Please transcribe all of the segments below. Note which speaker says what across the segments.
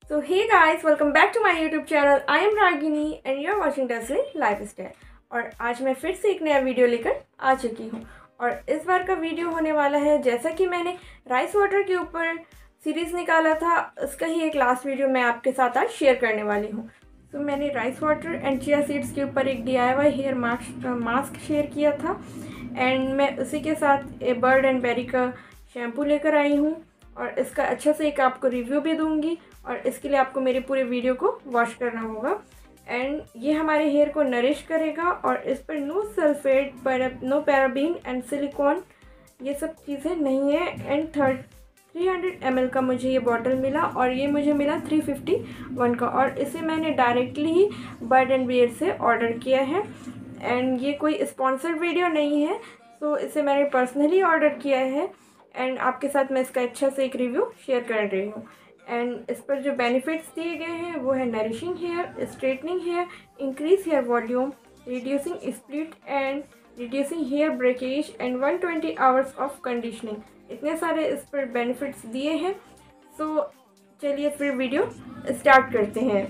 Speaker 1: So hey guys, welcome back to my YouTube channel. I am Ragini and you are watching Dazzling Lifestyle। और आज मैं फिर से एक नया वीडियो लेकर आ चुकी हूँ और इस बार का वीडियो होने वाला है, जैसा कि मैंने राइस वाटर के ऊपर सीरीज़ निकाला था, उसका ही एक लास्ट वीडियो मैं आपके साथ आज शेयर करने वाली हूँ। तो मैंने rice water and chia seeds के ऊपर एक DIY हेयर मास्क शेयर किया था एंड मैं उसी के साथ ए बर्ड एंड बेरी का शैम्पू लेकर आई हूँ और इसका अच्छा से एक आपको रिव्यू भी दूंगी और इसके लिए आपको मेरे पूरे वीडियो को वॉच करना होगा। एंड ये हमारे हेयर को नरिश करेगा और इस पर no sulphate, no paraben and silicone, ये सब चीज़ें नहीं है। एंड 300 ml का मुझे ये बॉटल मिला और ये मुझे मिला 351 का और इसे मैंने डायरेक्टली ही बर्ड एंड बियर से ऑर्डर किया है। एंड ये कोई स्पॉन्सर्ड वीडियो नहीं है, तो इसे मैंने पर्सनली ऑर्डर किया है एंड आपके साथ मैं इसका अच्छा से एक रिव्यू शेयर कर रही हूँ। एंड इस पर जो बेनिफिट्स दिए गए हैं वो है nourishing hair, straightening hair, increase hair volume, reducing split and reducing hair breakage and 120 hours of conditioning. इतने सारे इस पर बेनिफिट्स दिए हैं। सो चलिए फिर वीडियो स्टार्ट करते हैं।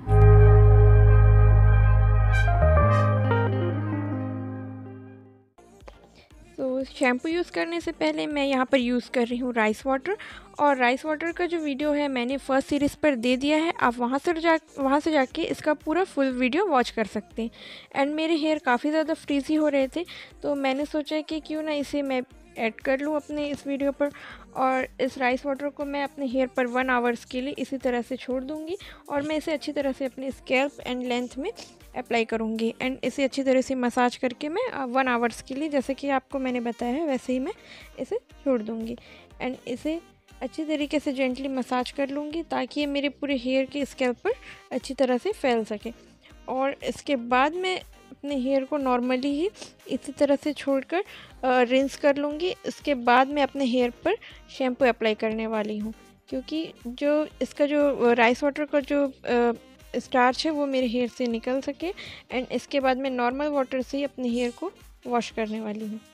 Speaker 1: तो शैम्पू यूज़ करने से पहले मैं यहाँ पर यूज़ कर रही हूँ राइस वाटर, और राइस वाटर का जो वीडियो है मैंने फर्स्ट सीरीज़ पर दे दिया है, आप वहाँ से जाके इसका पूरा फुल वीडियो वॉच कर सकते हैं। एंड मेरे हेयर काफ़ी ज़्यादा फ्रीज़ी हो रहे थे, तो मैंने सोचा कि क्यों ना इसे मैं ऐड कर लूँ अपने इस वीडियो पर, और इस राइस वाटर को मैं अपने हेयर पर 1 आवर्स के लिए इसी तरह से छोड़ दूँगी और मैं इसे अच्छी तरह से अपने स्कैल्प एंड लेंथ में अप्लाई करूँगी। एंड इसे अच्छी तरह से मसाज करके मैं 1 आवर्स के लिए, जैसे कि आपको मैंने बताया है वैसे ही मैं इसे छोड़ दूँगी। एंड इसे अच्छी तरीके से जेंटली मसाज कर लूँगी ताकि ये मेरे पूरे हेयर के स्कैल्प पर अच्छी तरह से फैल सके। और इसके बाद मैं अपने हेयर को नॉर्मली ही इसी तरह से छोड़कर रिंस कर लूँगी। इसके बाद मैं अपने हेयर पर शैम्पू अप्लाई करने वाली हूँ, क्योंकि जो इसका जो राइस वाटर का जो स्टार्च है वो मेरे हेयर से निकल सके। एंड इसके बाद मैं नॉर्मल वाटर से ही अपने हेयर को वॉश करने वाली हूँ।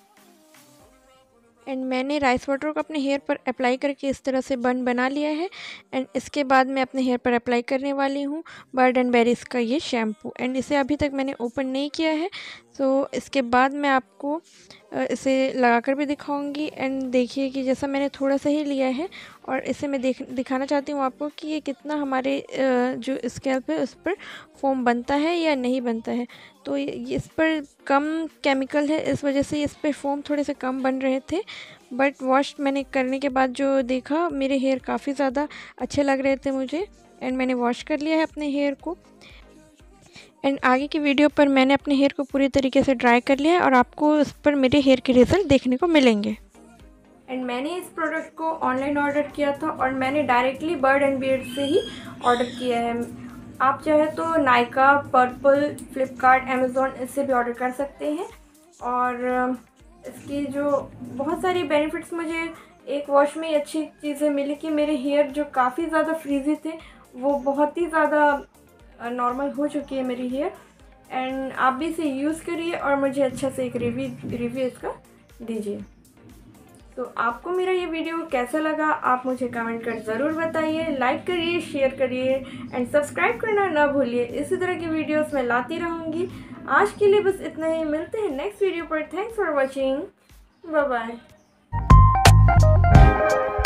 Speaker 1: एंड मैंने राइस वाटर को अपने हेयर पर अप्लाई करके इस तरह से बन बना लिया है। एंड इसके बाद मैं अपने हेयर पर अप्लाई करने वाली हूँ बर्ड एंड बेरीज़ का ये शैम्पू। एंड इसे अभी तक मैंने ओपन नहीं किया है, तो इसके बाद मैं आपको इसे लगाकर भी दिखाऊंगी। एंड देखिए कि जैसा मैंने थोड़ा सा ही लिया है और इसे मैं दिखाना चाहती हूँ आपको कि ये कितना हमारे जो स्कैल्प है उस पर फोम बनता है या नहीं बनता है। तो इस पर कम केमिकल है, इस वजह से इस पर फोम थोड़े से कम बन रहे थे, बट वॉश मैंने करने के बाद जो देखा मेरे हेयर काफ़ी ज़्यादा अच्छे लग रहे थे मुझे। एंड मैंने वॉश कर लिया है अपने हेयर को। एंड आगे की वीडियो पर मैंने अपने हेयर को पूरी तरीके से ड्राई कर लिया है और आपको उस पर मेरे हेयर के रिजल्ट देखने को मिलेंगे। एंड मैंने इस प्रोडक्ट को ऑनलाइन ऑर्डर किया था और मैंने डायरेक्टली बर्ड एंड बियर्ड से ही ऑर्डर किया है। आप चाहे तो नायका, पर्पल, फ्लिपकार्ट, अमेज़ॉन इससे भी ऑर्डर कर सकते हैं। और इसकी जो बहुत सारी बेनिफिट्स मुझे एक वॉश में अच्छी चीज़ें मिली कि मेरे हेयर जो काफ़ी ज़्यादा फ्रीजी थे वो बहुत ही ज़्यादा नॉर्मल हो चुकी है मेरी हेयर। एंड आप भी इसे यूज़ करिए और मुझे अच्छा से एक रिव्यू इसका दीजिए। तो आपको मेरा ये वीडियो कैसा लगा आप मुझे कमेंट कर ज़रूर बताइए, लाइक करिए, शेयर करिए एंड सब्सक्राइब करना ना भूलिए। इसी तरह की वीडियोस मैं लाती रहूँगी। आज के लिए बस इतना ही, मिलते हैं नेक्स्ट वीडियो पर। Thanks for watching, bye bye.